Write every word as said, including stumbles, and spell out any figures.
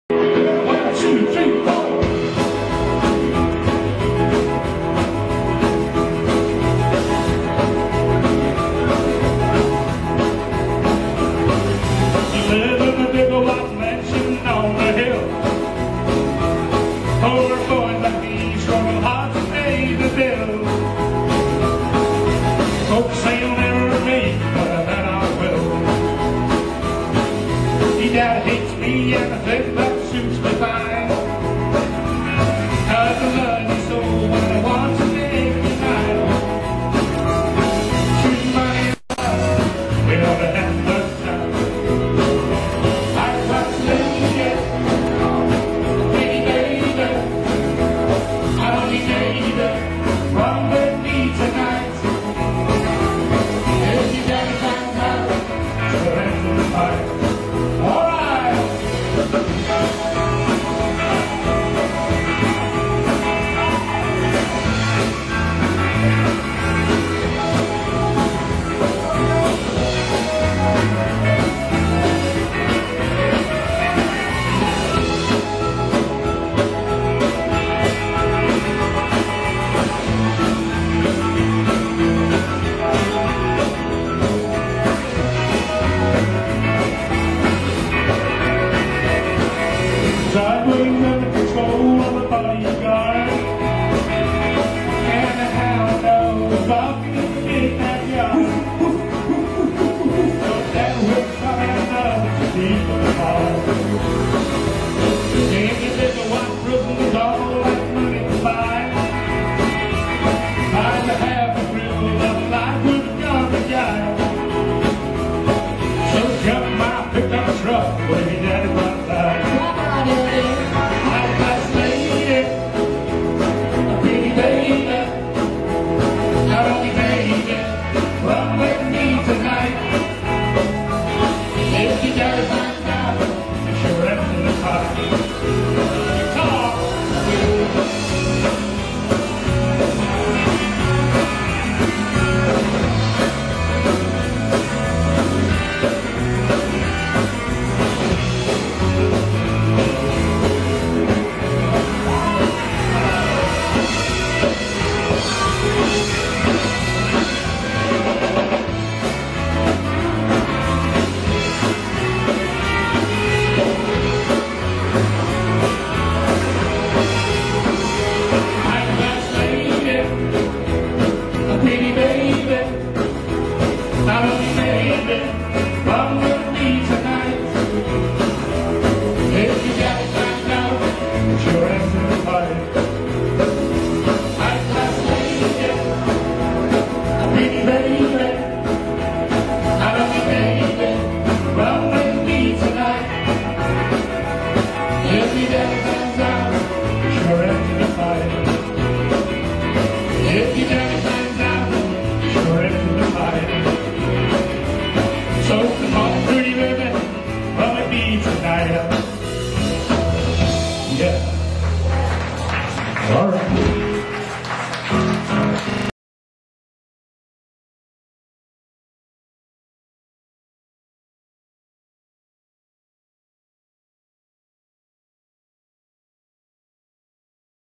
One, two, three, four. You live in a big white mansion on the hill. Oh, we're going back east from hot to pay the bill. Folks say you'll never meet, but then I will. He dad hates me and I think that